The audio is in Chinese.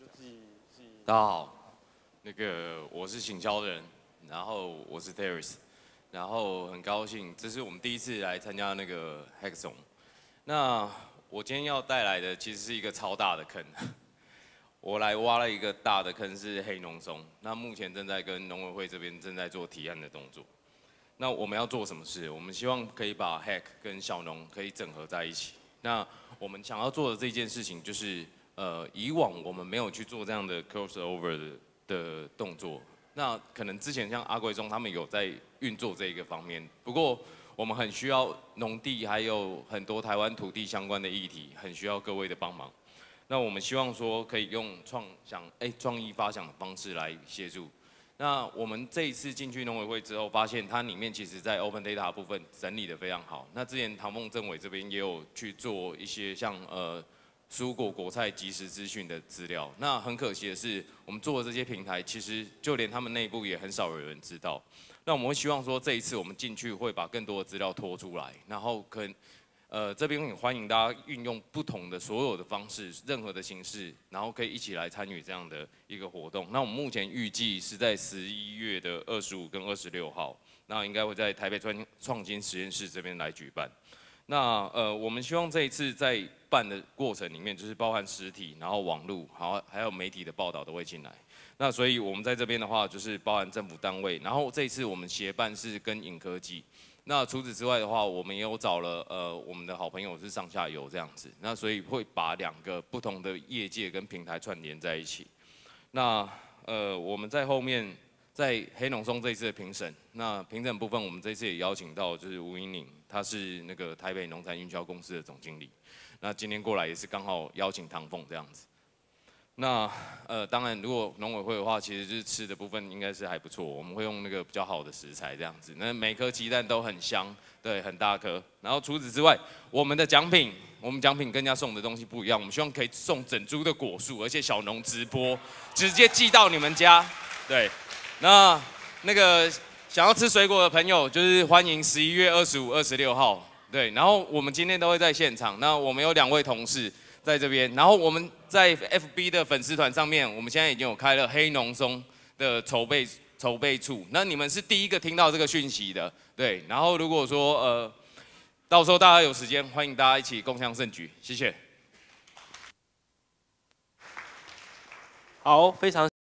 大家好，我是行销人，然后我是 Terrace， 然后很高兴，这是我们第一次来参加那个 Hackathon。那我今天要带来的其实是一个超大的坑，我来挖了一个大的坑是黑农松，那目前正在跟农委会这边正在做提案的动作。那我们要做什么事？我们希望可以把 Hack 跟小农可以整合在一起。那我们想要做的这件事情就是。以往我们没有去做这样的 crossover 的动作，那可能之前像阿贵中他们有在运作这一个方面，不过我们很需要农地还有很多台湾土地相关的议题，很需要各位的帮忙。那我们希望说可以用创意发想的方式来协助。那我们这一次进去农委会之后，发现它里面其实在 Open Data 部分整理的非常好。那之前唐凤政委这边也有去做一些像蔬果、果菜即时资讯的资料，那很可惜的是，我们做的这些平台，其实就连他们内部也很少有人知道。那我们会希望说，这一次我们进去会把更多的资料拖出来，然后这边很欢迎大家运用不同的所有的方式，任何的形式，然后可以一起来参与这样的一个活动。那我们目前预计是在11月的25跟26号，那应该会在台北创新实验室这边来举办。那我们希望这一次在办的过程里面，就是包含实体，然后网络，还有媒体的报道都会进来。那所以我们在这边的话，就是包含政府单位，然后这一次我们协办是跟影科技。那除此之外的话，我们也有找了我们的好朋友是上下游这样子。那所以会把2个不同的业界跟平台串联在一起。那我们在后面。在黑农松这一次的评审，那评审部分我们这次也邀请到就是吴英宁，他是那个台北农产运销公司的总经理，那今天过来也是刚好邀请唐凤这样子。那当然如果农委会的话，其实就是吃的部分应该是还不错，我们会用那个比较好的食材这样子，那每颗鸡蛋都很香，对，很大颗。然后除此之外，我们奖品跟人家送的东西不一样，我们希望可以送整株的果树，而且小农直播，直接寄到你们家，对。那个想要吃水果的朋友，就是欢迎11月25、26号，对。然后我们今天都会在现场，那我们有2位同事在这边，然后我们在 FB 的粉丝团上面，我们现在已经有开了黑农松的筹备处，那你们是第一个听到这个讯息的，对。然后如果说到时候大家有时间，欢迎大家一起共襄盛举，谢谢。 好，非常。